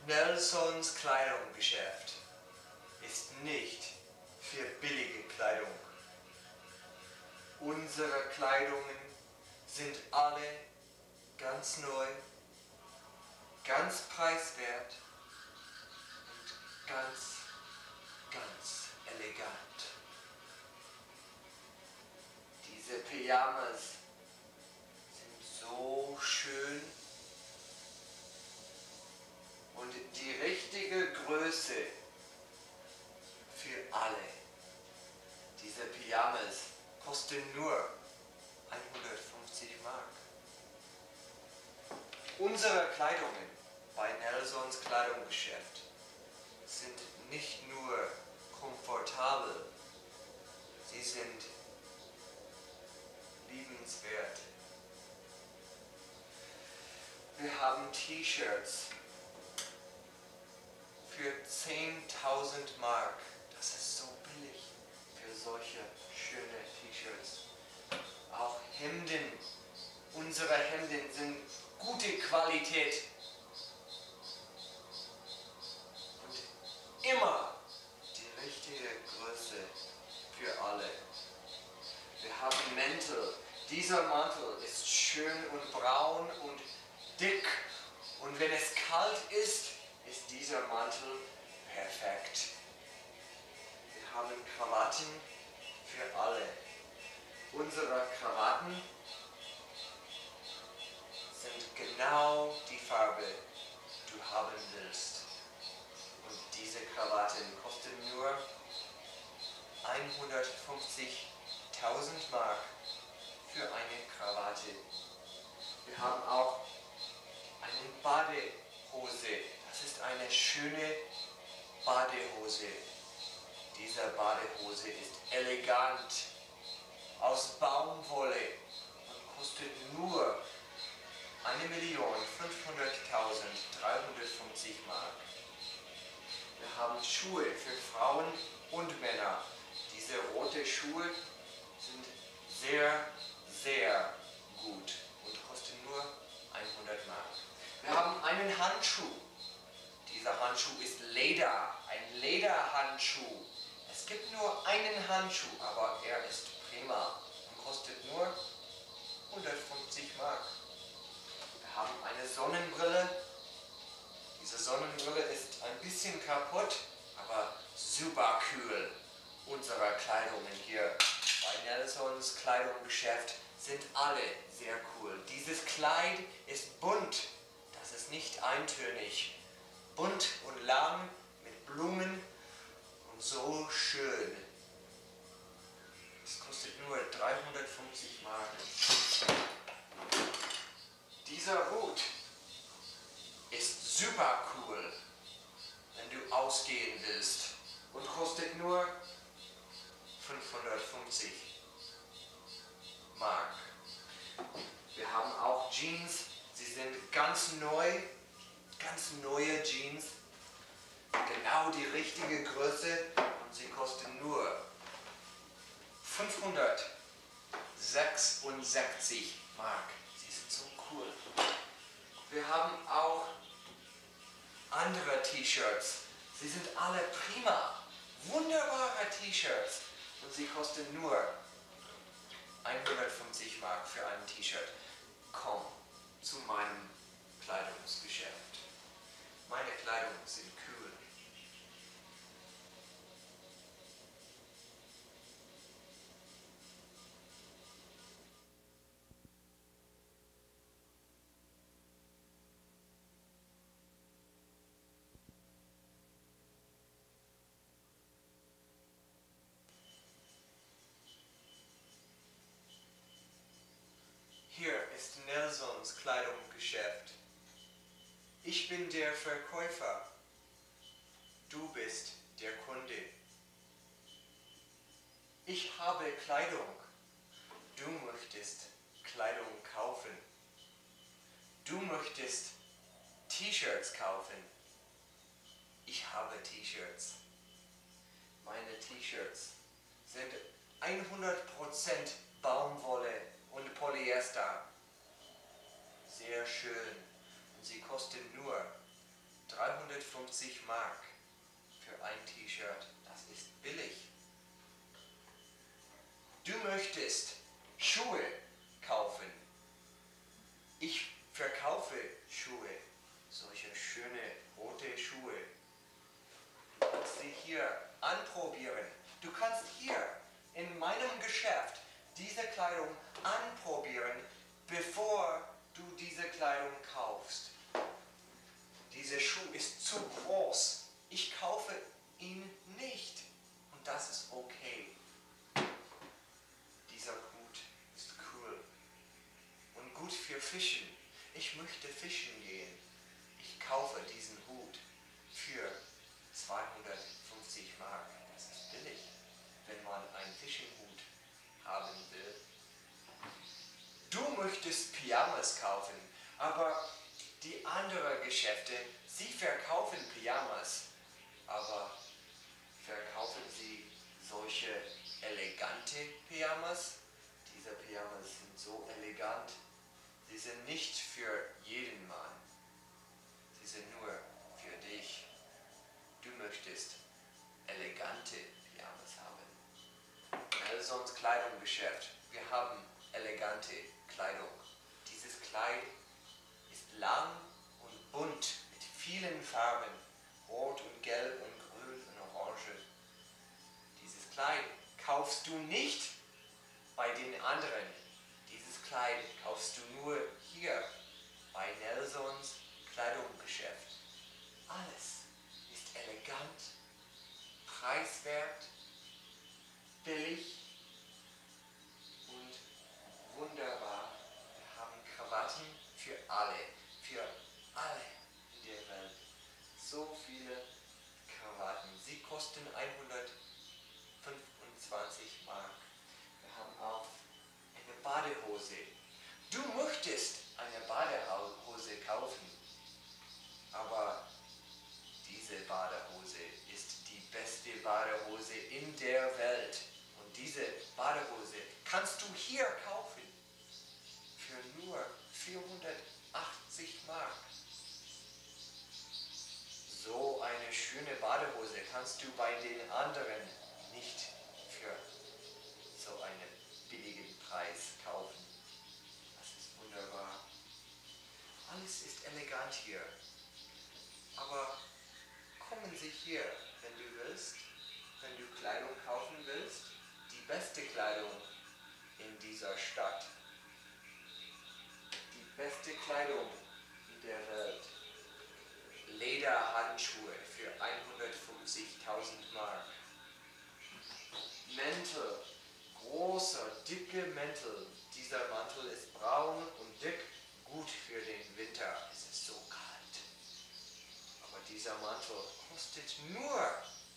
Nelsons Kleidungsgeschäft ist nicht für billige Kleidung. Unsere Kleidungen sind alle ganz neu, ganz preiswert und ganz elegant. Diese Pyjamas sind so schön und die richtige Größe für alle. Diese Pyjamas kosten nur 150 Mark. Unsere Kleidungen bei Nelsons Kleidungsgeschäft sind nicht nur komfortabel, sie sind liebenswert. Wir haben T-Shirts für 10.000 Mark. Das ist so billig für solche schöne T-Shirts. Auch Hemden. Unsere Hemden sind gute Qualität. Und immer die richtige Größe für alle. Wir haben Mäntel. Dieser Mantel ist schön und braun und dick. Und wenn es kalt ist, ist dieser Mantel perfekt. Wir haben Krawatten für alle. Unsere Krawatten sind genau die Farbe, die du haben willst. Und diese Krawatten kosten nur 150.000 Mark für eine Krawatte. Wir haben auch eine Badehose. Das ist eine schöne Badehose. Diese Badehose ist elegant, aus Baumwolle und kostet nur 1.500.350 Mark. Wir haben Schuhe für Frauen und Männer. Diese roten Schuhe sind sehr gut und kosten nur 100 Mark. Wir haben einen Handschuh. Dieser Handschuh ist Leder, ein Lederhandschuh. Es gibt nur einen Handschuh, aber er ist prima und kostet nur 150 Mark. Wir haben eine Sonnenbrille. Diese Sonnenbrille ist ein bisschen kaputt, aber super cool. Unsere Kleidungen hier bei Nelsons Kleidungsgeschäft sind alle sehr cool. Dieses Kleid ist bunt, das ist nicht eintönig. Bunt und lang mit Blumen und so schön. Es kostet nur 350 Mark. Dieser Hut ist super cool, wenn du ausgehen willst und kostet nur 550 Mark. Wir haben auch Jeans, sie sind ganz neu, ganz neue Jeans, genau die richtige Größe und sie kosten nur 566 Mark. Sie sind so cool. Wir haben auch andere T-Shirts. Sie sind alle prima, wunderbare T-Shirts und sie kosten nur 150 Mark für ein T-Shirt. Komm zu meinem Kleidungsgeschäft. Meine Kleidung sind cool. Hier ist Nelsons Kleidungsgeschäft. Ich bin der Verkäufer. Du bist der Kunde. Ich habe Kleidung. Du möchtest Kleidung kaufen. Du möchtest T-Shirts kaufen. Ich habe T-Shirts. Meine T-Shirts sind 100% Baumwolle und Polyester. Sehr schön. Und sie kosten nur 350 350 Mark für ein T-Shirt. Das ist billig. Du möchtest Schuhe kaufen. Ich verkaufe Schuhe. Solche schöne rote Schuhe. Du kannst sie hier anprobieren. Du kannst hier in meinem Geschäft diese Kleidung anprobieren, bevor du diese Kleidung kaufst. Dieser Schuh ist zu groß. Ich kaufe ihn nicht. Und das ist okay. Dieser Hut ist cool. Und gut für Fischen. Ich möchte fischen gehen. Ich kaufe diesen Hut für 250 Mark. Das ist billig, wenn man einen Fishing-Hut haben will. Du möchtest Pyjamas kaufen, aber die anderen Geschäfte, sie verkaufen Pyjamas, aber verkaufen sie solche elegante Pyjamas? Diese Pyjamas sind so elegant, sie sind nicht für jeden Mann, sie sind nur für dich. Du möchtest elegante Pyjamas haben. Nelsons Kleidungsgeschäft. Wir haben elegante Kleidung. Dieses Kleid ist lang und bunt mit vielen Farben. Rot und Gelb und Grün und Orange. Dieses Kleid kaufst du nicht bei den anderen. Dieses Kleid kaufst du nur hier bei Nelsons Kleidungsgeschäft. Alles ist elegant, preiswert, billig und wunderbar. Wir haben Krawatten für alle in der Welt. So viele Krawatten. Sie kosten 125 Mark. Wir haben auch eine Badehose. Du möchtest eine Badehose kaufen, aber diese Badehose ist die beste Badehose in der Welt. Und diese Badehose kannst du hier kaufen für nur 480 Mark. So eine schöne Badehose kannst du bei den anderen nicht für so einen billigen Preis kaufen. Das ist wunderbar. Alles ist elegant hier. Aber kommen Sie hier, wenn du willst, wenn du Kleidung kaufen willst, die beste Kleidung in dieser Stadt. Die beste Kleidung in der Welt. Lederhandschuhe für 150.000 Mark. Mäntel, großer, dicke Mäntel. Dieser Mantel ist braun und dick, gut für den Winter. Es ist so kalt. Aber dieser Mantel kostet nur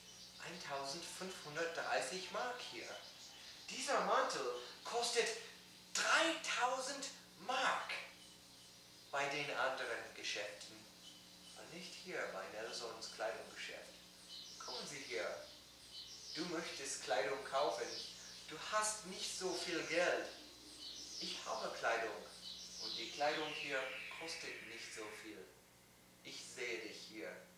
1530 Mark hier. Dieser Mantel kostet 3000 Mark bei den anderen Geschäften. Aber nicht hier bei Nelsons Kleidungsgeschäft. Kommen Sie hier. Du möchtest Kleidung kaufen. Du hast nicht so viel Geld. Ich habe Kleidung. Und die Kleidung hier kostet nicht so viel. Ich sehe dich hier.